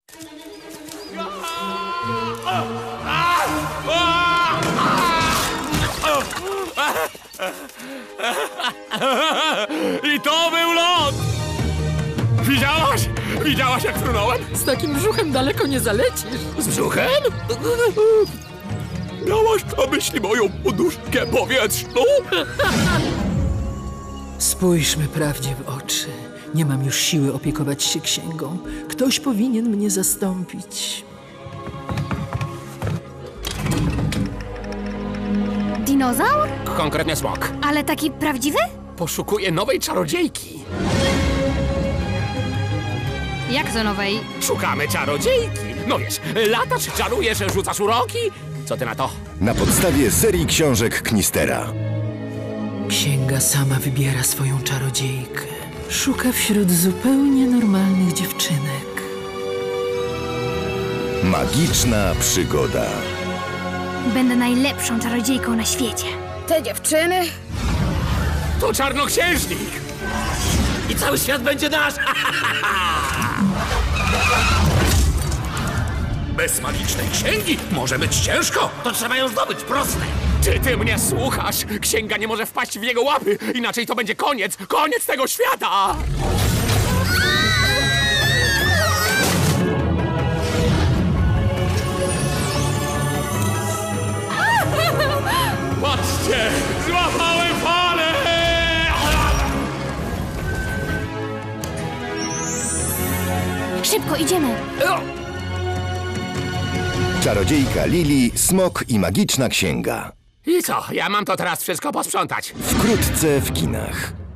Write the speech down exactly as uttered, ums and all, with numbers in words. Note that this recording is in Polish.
I to był lot! Widziałaś? Widziałaś, jak frunąłem? Z takim brzuchem daleko nie zalecisz. Z brzuchem? Miałaś na myśli moją poduszkę powietrzną? Spójrzmy prawdzie w oczy. Nie mam już siły opiekować się księgą. Ktoś powinien mnie zastąpić. Dinozaur? Konkretnie smok. Ale taki prawdziwy? Poszukuję nowej czarodziejki. Jak to nowej? Szukamy czarodziejki. No wiesz, latasz, czarujesz, rzucasz uroki. Co ty na to? Na podstawie serii książek Knistera. Księga sama wybiera swoją czarodziejkę. Szuka wśród zupełnie normalnych dziewczynek. Magiczna przygoda. Będę najlepszą czarodziejką na świecie. Te dziewczyny? To czarnoksiężnik! I cały świat będzie nasz! Bez magicznej księgi może być ciężko. To trzeba ją zdobyć, proste. Czy ty mnie słuchasz? Księga nie może wpaść w jego łapy, inaczej to będzie koniec, koniec tego świata! Patrzcie! Złapałem falę! Szybko, idziemy. Czarodziejka Lili, smok i magiczna księga. I co, ja mam to teraz wszystko posprzątać? Wkrótce w kinach.